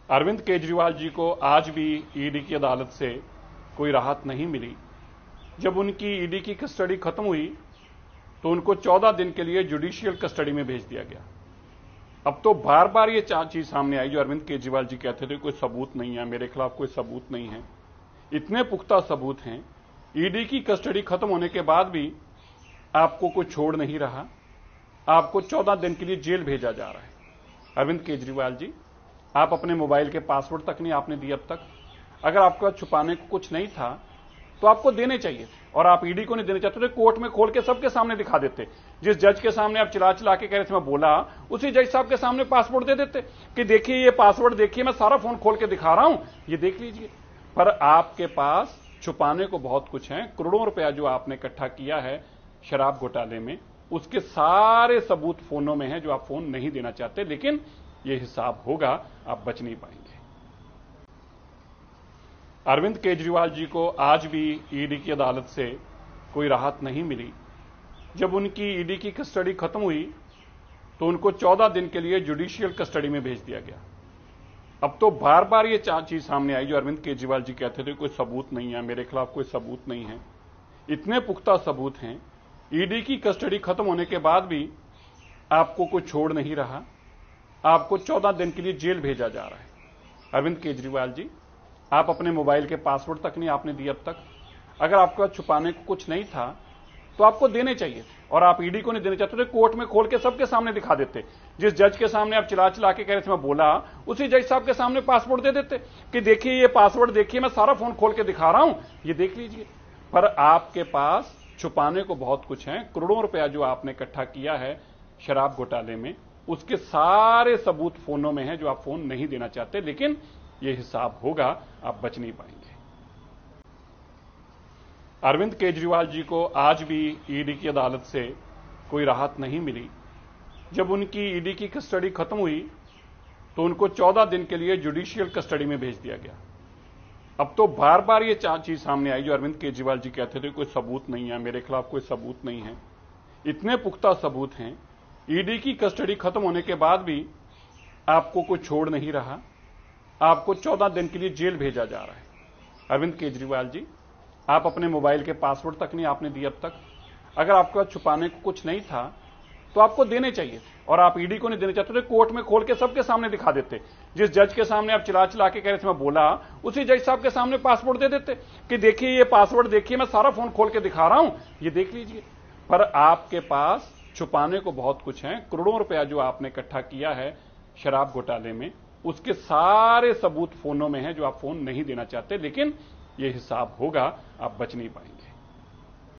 अरविंद केजरीवाल जी को आज भी ईडी की अदालत से कोई राहत नहीं मिली। जब उनकी ईडी की कस्टडी खत्म हुई तो उनको 14 दिन के लिए जुडिशियल कस्टडी में भेज दिया गया। अब तो बार बार ये चीज सामने आई जो अरविंद केजरीवाल जी कहते थे कोई सबूत नहीं है, मेरे खिलाफ कोई सबूत नहीं है। इतने पुख्ता सबूत हैं, ईडी की कस्टडी खत्म होने के बाद भी आपको कोई छोड़ नहीं रहा, आपको 14 दिन के लिए जेल भेजा जा रहा है। अरविंद केजरीवाल जी, आप अपने मोबाइल के पासवर्ड तक नहीं आपने दिए अब तक। अगर आपका छुपाने को कुछ नहीं था तो आपको देने चाहिए थे, और आप ईडी को नहीं देने चाहते थे, कोर्ट में खोल के सबके सामने दिखा देते। जिस जज के सामने आप चिल्ला चिल्ला के कह रहे थे मैं बोला, उसी जज साहब के सामने पासवर्ड दे देते कि देखिए ये पासवर्ड देखिए, मैं सारा फोन खोल के दिखा रहा हूं, ये देख लीजिए। पर आपके पास छुपाने को बहुत कुछ है। करोड़ों रुपया जो आपने इकट्ठा किया है शराब घोटाले में, उसके सारे सबूत फोनों में है जो आप फोन नहीं देना चाहते, लेकिन यह हिसाब होगा, आप बच नहीं पाएंगे। अरविंद केजरीवाल जी को आज भी ईडी की अदालत से कोई राहत नहीं मिली। जब उनकी ईडी की कस्टडी खत्म हुई तो उनको 14 दिन के लिए जुडिशियल कस्टडी में भेज दिया गया। अब तो बार बार ये चीज सामने आई जो अरविंद केजरीवाल जी कहते थे कोई सबूत नहीं है, मेरे खिलाफ कोई सबूत नहीं है। इतने पुख्ता सबूत हैं, ईडी की कस्टडी खत्म होने के बाद भी आपको कोई छोड़ नहीं रहा, आपको 14 दिन के लिए जेल भेजा जा रहा है। अरविंद केजरीवाल जी, आप अपने मोबाइल के पासवर्ड तक नहीं आपने दिए अब तक। अगर आपका छुपाने को कुछ नहीं था तो आपको देने चाहिए थे, और आप ईडी को नहीं देने चाहते थे, कोर्ट में खोल के सबके सामने दिखा देते। जिस जज के सामने आप चिल्ला चिल्ला के कह रहे थे मैं बोला, उसी जज साहब के सामने पासवर्ड दे देते कि देखिए ये पासवर्ड देखिए, मैं सारा फोन खोल के दिखा रहा हूं, ये देख लीजिए। पर आपके पास छुपाने को बहुत कुछ है। करोड़ों रुपया जो आपने इकट्ठा किया है शराब घोटाले में, उसके सारे सबूत फोनों में है जो आप फोन नहीं देना चाहते, लेकिन यह हिसाब होगा, आप बच नहीं पाएंगे। अरविंद केजरीवाल जी को आज भी ईडी की अदालत से कोई राहत नहीं मिली। जब उनकी ईडी की कस्टडी खत्म हुई तो उनको 14 दिन के लिए जुडिशियल कस्टडी में भेज दिया गया। अब तो बार बार ये चीज सामने आई जो अरविंद केजरीवाल जी कहते थे कोई सबूत नहीं है, मेरे खिलाफ कोई सबूत नहीं है। इतने पुख्ता सबूत हैं, ईडी की कस्टडी खत्म होने के बाद भी आपको कोई छोड़ नहीं रहा, आपको 14 दिन के लिए जेल भेजा जा रहा है। अरविंद केजरीवाल जी, आप अपने मोबाइल के पासवर्ड तक नहीं आपने दिए अब तक। अगर आपका छुपाने को कुछ नहीं था तो आपको देने चाहिए थे, और आप ईडी को नहीं देने चाहते थे, कोर्ट में खोल के सबके सामने दिखा देते। जिस जज के सामने आप चिल्ला चिल्ला के कह रहे थे मैं बोला, उसी जज साहब के सामने पासवर्ड दे देते कि देखिए ये पासवर्ड देखिए, मैं सारा फोन खोल के दिखा रहा हूं, ये देख लीजिए। पर आपके पास छुपाने को बहुत कुछ है। करोड़ों रुपया जो आपने इकट्ठा किया है शराब घोटाले में, उसके सारे सबूत फोनों में है जो आप फोन नहीं देना चाहते, लेकिन यह हिसाब होगा, आप बच नहीं पाएंगे।